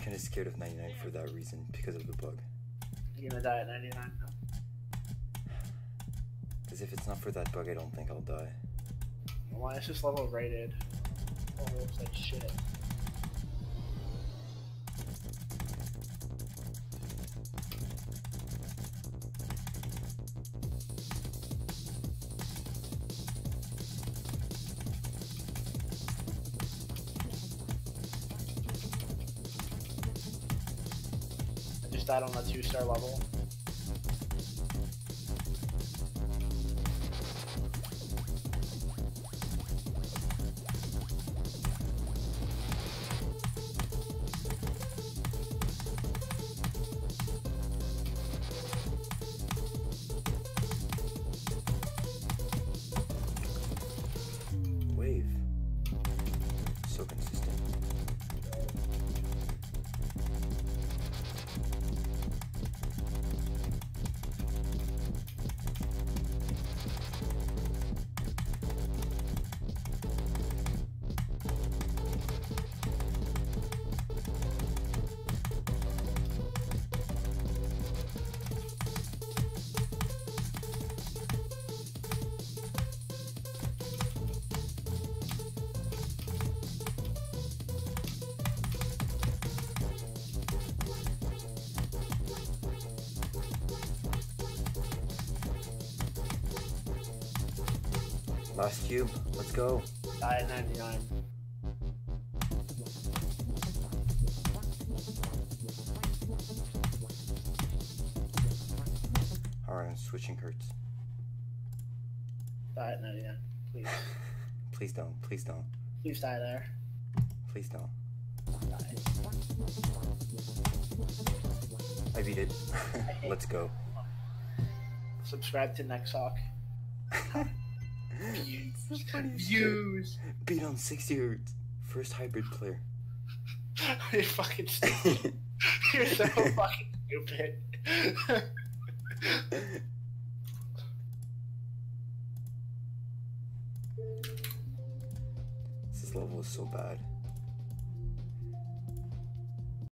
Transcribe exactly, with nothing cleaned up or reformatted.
kind of scared of ninety-nine for that reason, because of the bug. You're gonna die at ninety-nine now. Because if it's not for that bug, I don't think I'll die. Why is this level rated? Oh, it looks like shit. I just died on a two star level. Wave. So consistent. Last cube, let's go. Die at ninety-nine. Alright, I'm switching Kurtz. Die at ninety-nine, please. Please don't, please don't. Please die there. Please don't. Die. I beat it. Let's go. Subscribe to Next Hawk. Views. Views. Beat on sixty hertz. First hybrid player. You're fucking stupid. You're so fucking stupid. This level is so bad.